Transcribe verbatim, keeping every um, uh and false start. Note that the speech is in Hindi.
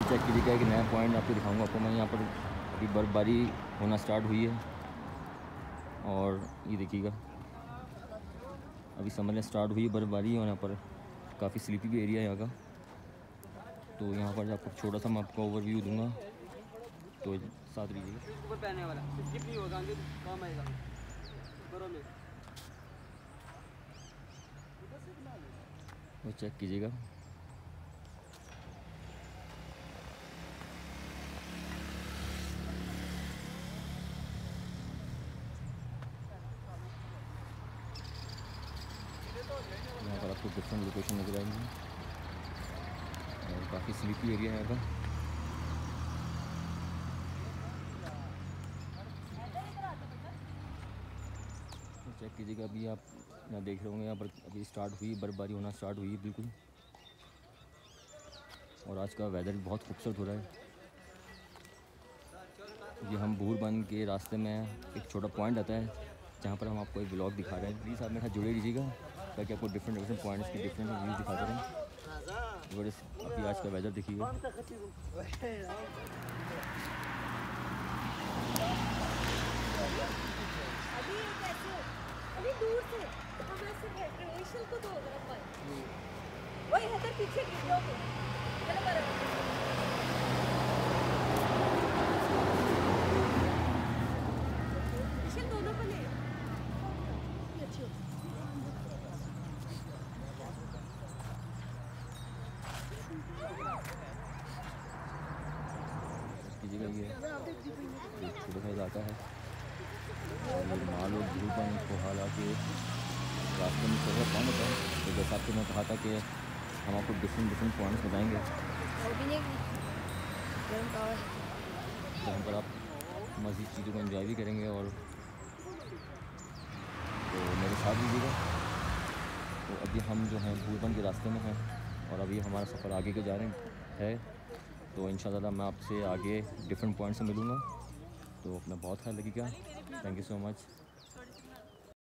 चेक कीजिएगा एक नया पॉइंट आपको दिखाऊंगा आपको मैं। यहाँ पर अभी बर्फ़बारी होना स्टार्ट हुई है और ये देखिएगा अभी समझने स्टार्ट हुई है बर्फ़बारी और यहाँ पर काफ़ी स्लीपी भी एरिया है यहाँ का। तो यहाँ पर आपको छोटा सा मैं आपको ओवरव्यू दूंगा, तो साथ रहिएगा। ऊपर पहनने वाला स्किप नहीं होगा, काम आएगा घरों में, वो चेक कीजिएगा। यहाँ पर आपको डिफरेंट लोकेशन नजर आएंगी और काफ़ी स्लीपी एरिया है यहाँ का। चेक कीजिएगा अभी आप यहाँ देख रहे होंगे, यहाँ पर अभी स्टार्ट हुई बर्फ़बारी होना स्टार्ट हुई है बिल्कुल। और आज का वेदर बहुत खूबसूरत हो रहा है। ये हम भूरबन के रास्ते में एक छोटा पॉइंट आता है जहाँ पर हम आपको एक ब्लॉग दिखा रहे हैं। प्लीज़ आप मेरे साथ जुड़े रहिएगा ताकि आपको डिफरेंट डिफरेंट पॉइंट्स की डिफरेंट व्यूज़ दिखाते रहें। अभी आज का वेदर देखिएगा। अभी दूर से हम ऐसे बैठ रहे हैं को दो पर वही है तो पीछे गिर जाओगे। चलो बराबर इशन दोनों को ले अच्छी हो। कीजिएगा ये छोटा सा इलाका है और ये माँ लोग भूरबन को हालांकि रास्ते में थोड़ा कौन होता है। तो जैसा आपको मैं कहा था कि हम आपको डिफरेंट डिफरेंट पॉइंट्स बताएंगे जहाँ पर आप मज़ीद चीज़ों को एंजॉय भी करेंगे और तो मेरे साथ दीजिएगा। तो अभी हम जो हैं भूरबन के रास्ते में हैं और अभी हमारा सफ़र आगे के जा रहे हैं। तो इंशाल्लाह मैं आपसे आगे डिफरेंट पॉइंट्स से मिलूँगा। तो अपना बहुत ख्याल रखिएगा। Thank you so much.